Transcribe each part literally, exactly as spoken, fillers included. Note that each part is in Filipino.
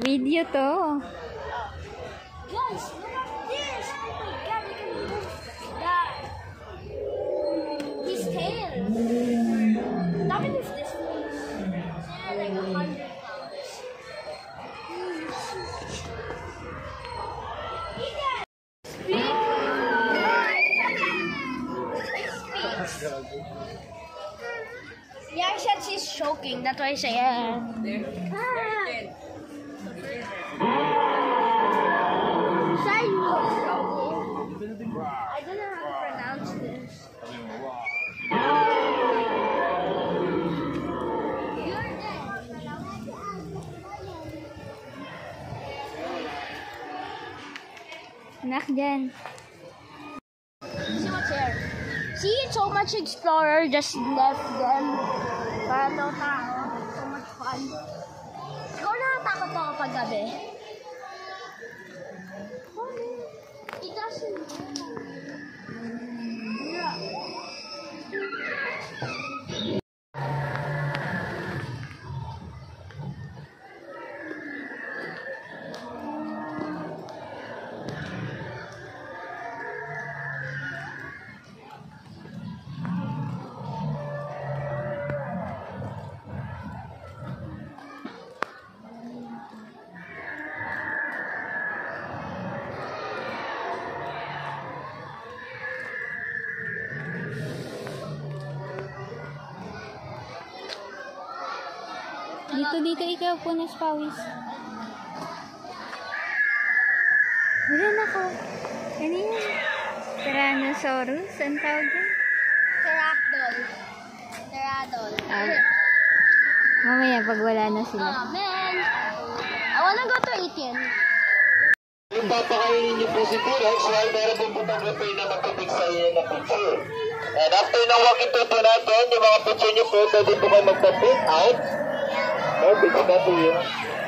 Video to. Guys, look at this! Oh my god, we can move that. His tail. That is this one. They're like a hundred pounds. Yeah, I said she's choking. That's why I say yeah. I don't know how to pronounce this. Anak dyan. See what's here. See, so much explorer just left them. Para daw tao. So much fun. Ikaw nakatakot ako pag gabi. It doesn't. Yeah. Dito, dito ikaw po na pawis. Wala na ko. Ano yun? Tyrannosaurus? Ang tawag yun? Pterodactyl. Pterodactyl. Ah, mamaya pag wala na sila. Ah, man. I wanna go to eighteen. Yung papakainin niyo po si T-Rex while meron pong photographer na magpapig sa inyo na picture. And after ng walking tour po natin, yung mga picture niyo po, pwede po kayo magpa-print out. No, picture na po yun.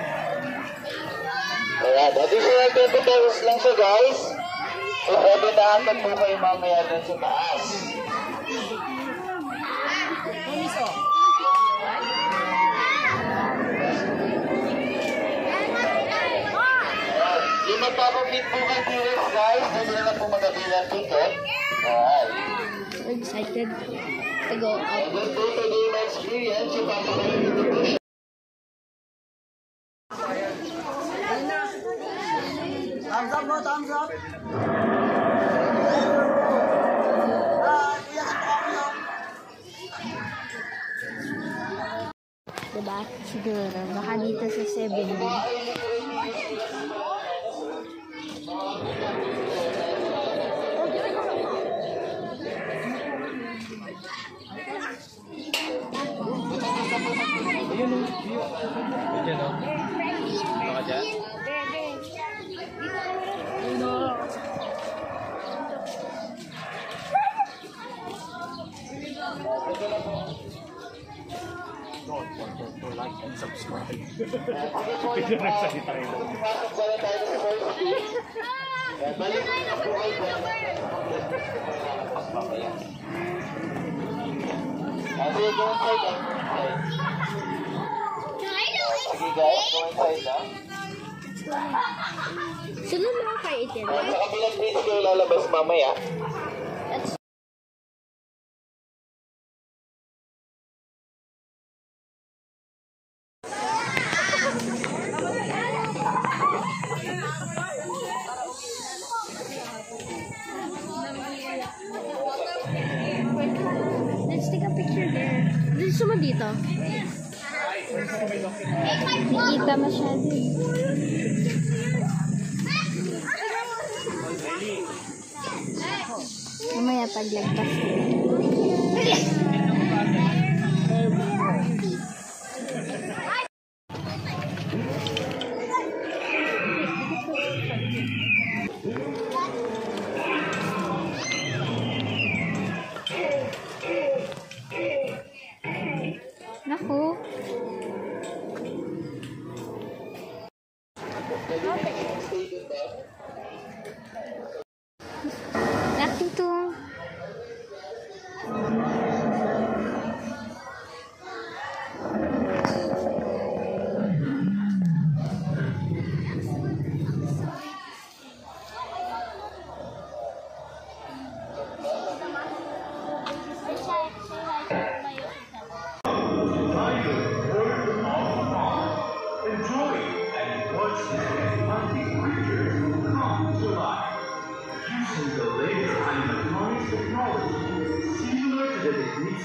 Ayan, additional twenty pesos lang siya, guys. So, pwede na agad po kayo mamaya dun sa taas. Yung magpapapit po kay T-Rex, guys, pwede na po magabilang ticket. Ayan. So excited to go up. And then po sa game experience, yung papakainin niyo po siya. Thumbs up, bro. Thumbs up. Diba? Siguro. Baka dito sa seven. Like and subscribe. Pwede na nagsalita rin. Balik na po kayo dyan. Sige, go inside lang. Sige guys, go inside lang. Sunod mo kay eighteen, Sa right? kabilang place kayo lalabas mamaya. That's Let's take a picture there. Gusto mo dito? Nakita masyado. Mamaya paglagpas. Naku. Nakitong.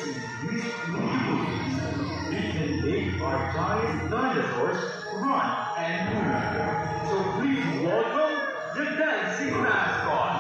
make our giant dinosaurs run and move. So please welcome the dancing mascot.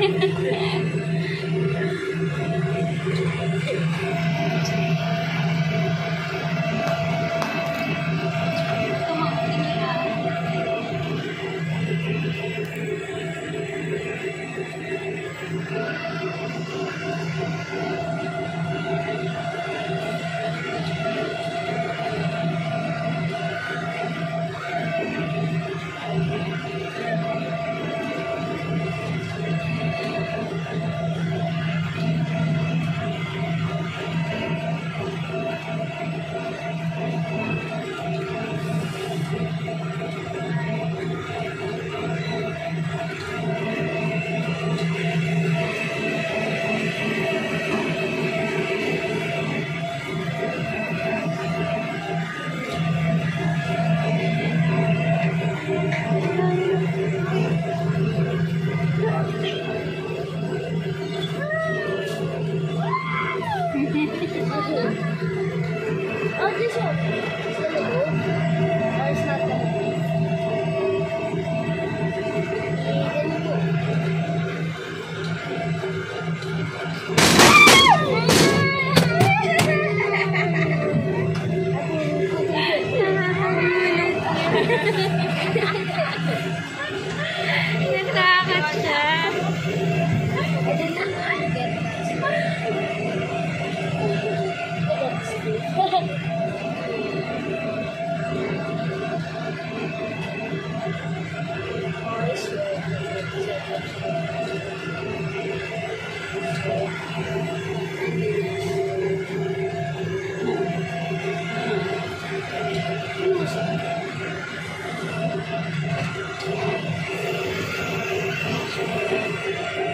Oh, this one. It's gonna go. Or it's not gonna go. It's gonna go. Natakot siya. I did not get that.